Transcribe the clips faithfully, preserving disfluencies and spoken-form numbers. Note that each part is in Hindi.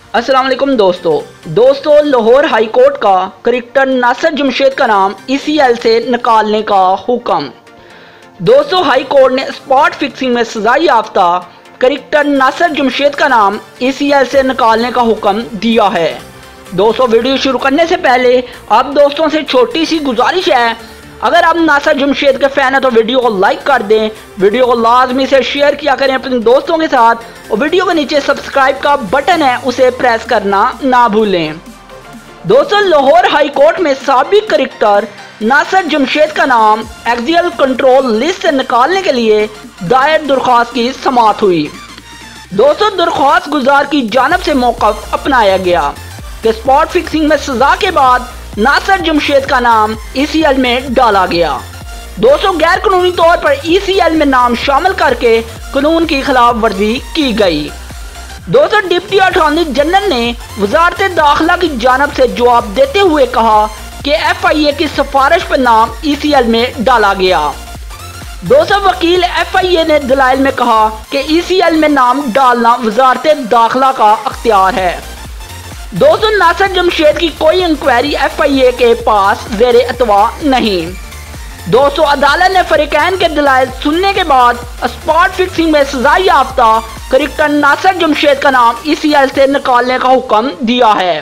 अस्सलाम वालेकुम दोस्तों दोस्तों लाहौर हाई कोर्ट का क्रिकेटर नासिर जमशेद का नाम ई सी एल से निकालने का हुक्म। दोस्तों हाई कोर्ट ने स्पॉट फिक्सिंग में सजा याफ्ता क्रिकेटर नासिर जमशेद का नाम ई सी एल से निकालने का हुक्म दिया है। दोस्तों वीडियो शुरू करने से पहले आप दोस्तों से छोटी सी गुजारिश है, अगर आप नासिर जमशेद के फैन हैं तो वीडियो को लाइक कर दें, वीडियो को लाजमी से शेयर किया करें अपने दोस्तों के साथ, और वीडियो के नीचे सब्सक्राइब का बटन है उसे प्रेस करना ना भूलें। दोस्तों लाहौर हाई कोर्ट में साबिक क्रिकेटर नासिर जमशेद का नाम एक्सियल कंट्रोल लिस्ट से निकालने के लिए दायर दरख्वास्त की समाअत हुई। दोस्तों दरख्वास्त गुजार की जानब से मौक़िफ़ अपनाया गया कि स्पॉट फिक्सिंग में सजा के बाद नासिर जमशेद का नाम ई सी एल में डाला गया। दोस्तों गैर कानूनी तौर पर ई सी एल में नाम शामिल करके कानून की खिलाफ वर्जी की गई। दोस्तों डिप्टी अटॉर्नी जनरल ने वजारत दाखिला की जानब से जवाब देते हुए कहा कि एफ आई ए की सिफारिश पर नाम ई सी एल में डाला गया। दोस्तों वकील एफ आई ए ने दलाइल में कहा कि ई सी एल में नाम डालना वजारत दाखिला का अख्तियार है। दोस्तों नासिर जमशेद की कोई इंक्वायरी एफ आई ए के पास ज़ेरे अतवा नहीं। दोस्तों अदालत ने फरीकैन के दलाइल सुनने के बाद स्पॉट फिक्सिंग में सजा याफ्ता क्रिकेटर नासिर जमशेद का नाम ई सी एल से निकालने का हुक्म दिया है।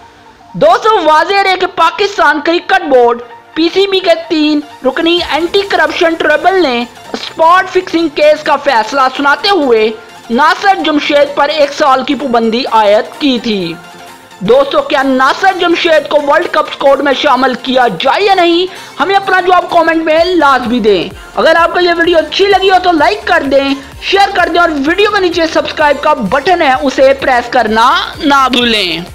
दोस्तों वाज़ेह है कि Pakistan cricket board P C B के तीन रुकनी एंटी करप्शन ट्रिब्यूनल ने स्पॉट फिक्सिंग केस का फैसला सुनाते हुए नासिर जमशेद पर एक साल की पाबंदी आयद की थी। दोस्तों क्या नासिर जमशेद को वर्ल्ड कप स्क्वाड में शामिल किया जाए या नहीं, हमें अपना जवाब कमेंट में लाजमी दें। अगर आपको ये वीडियो अच्छी लगी हो तो लाइक कर दें, शेयर कर दें और वीडियो के नीचे सब्सक्राइब का बटन है उसे प्रेस करना ना भूलें।